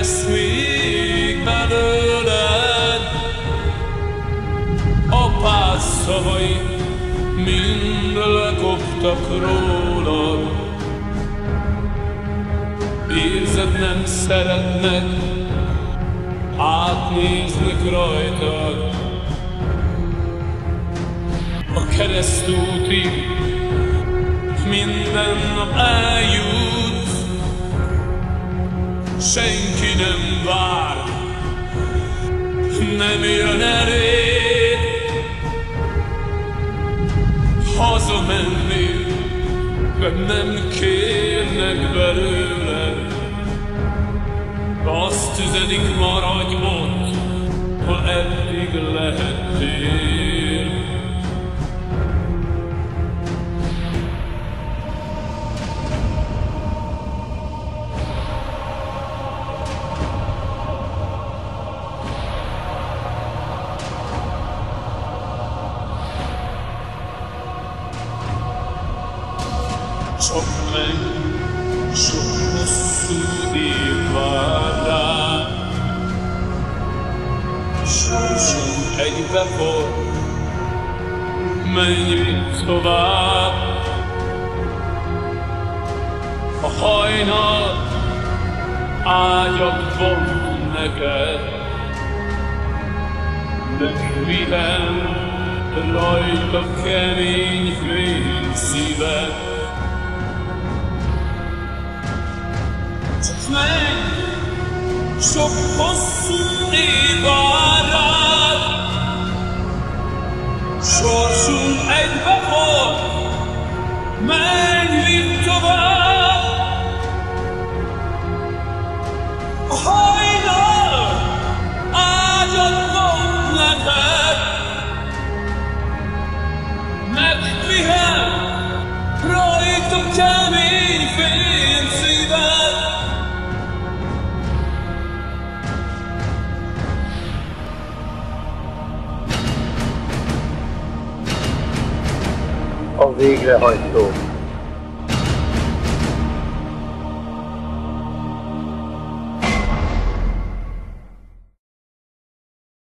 lesz még belőled. Apád szavai mind lekoptak rólad. Érzed, nem szeretnek, átnéznek rajtad. A keresztútig minden nap eljutsz, senki nem vár, nem jön eléd. Hazamennél, de nem kérnek belőled. Azt üzenik, maradj ott, hol eddig lehettél. Csak menj, sok hosszú év vár rád. Sorsunk egybe fog, menj tovább. A hajnal ágyat vont neked, megvihen rajta kemény fény szíved. Csak menj, sok hosszú év vár rád. Sorsunk egybe fog, menj itt tovább. A hajnal ágyat vont neked, megpihen rajta kemény fény szíved. A végrehajtó.